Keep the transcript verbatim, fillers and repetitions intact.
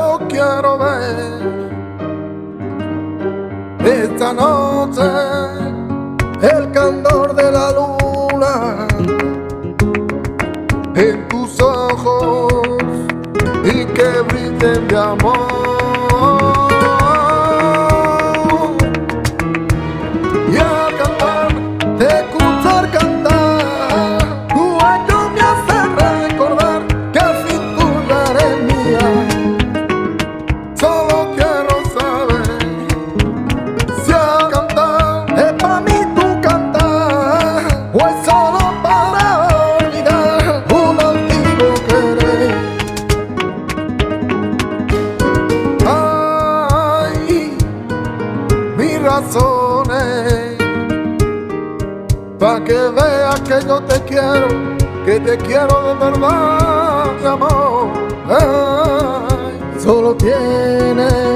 yo quiero ver esta noche el candor de la luna en tus ojos y que brillen de amor. Y al cantar, de escuchar cantar, tu año me hace recordar que al fin tú ya eres mía. Solo quiero saber si al cantar es para mí tu cantar o es solo para olvidar un antiguo querer. Ay, mis razones pa' que veas que yo te quiero, que te quiero de verdad, mi amor. Ay, solo tienes